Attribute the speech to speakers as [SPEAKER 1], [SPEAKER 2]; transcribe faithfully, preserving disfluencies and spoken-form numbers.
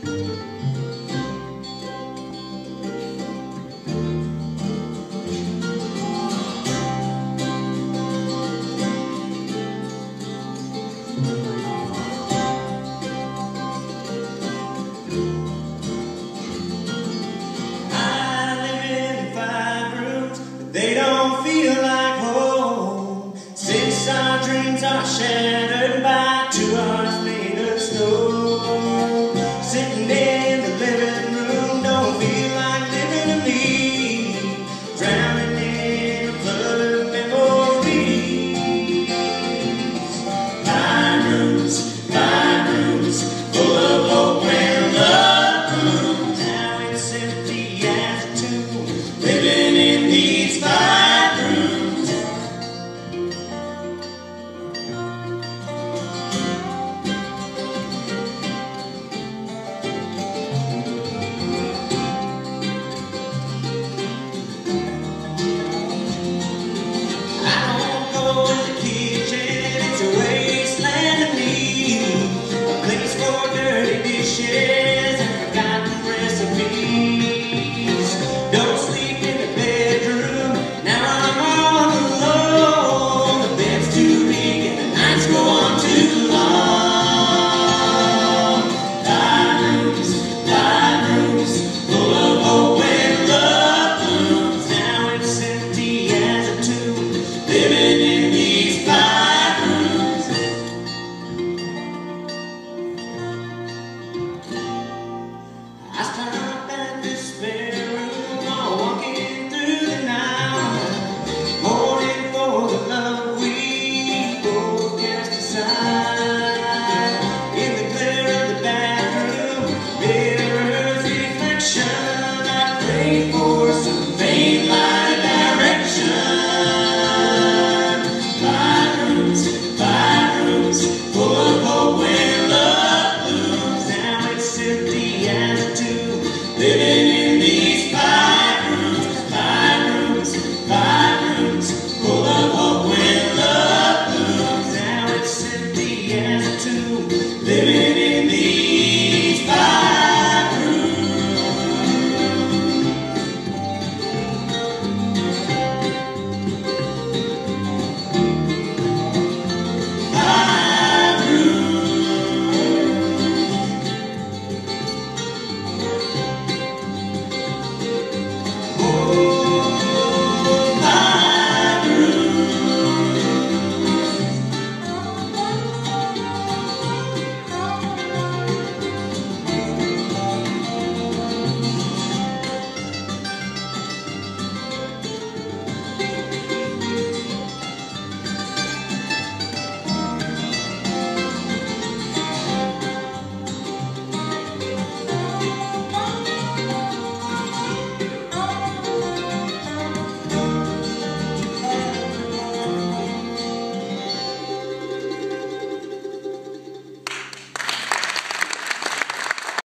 [SPEAKER 1] They don't feel like home, since our dreams are shattered by two hearts made of snow. Sitting in the living room don't feel like living to me, drowning in a flood of memories. Five rooms, five rooms, full of hope and love rooms. Now it's empty as a tomb, living in these five rooms. I don't go in the kitchen, it's a wasteland to me, a place for dirty dishes and forgotten recipes. Don't sleep in the bedroom, now I'm all alone. The bed's too big and the nights go on too long. Five rooms, five rooms, full of hope and love blooms. Now it's empty as a tomb, living in these five rooms. I stop at this spare room while walking through the night, mourning for the love we both cast aside. In the glare of the bathroom mirror's reflection, I pray for some faint light of direction. Five rooms, five rooms, full of hope and love blooms. Now it's empty as a tomb, living in these five rooms. Five rooms, five rooms, full of hope and love blooms. Now it's empty as a tomb,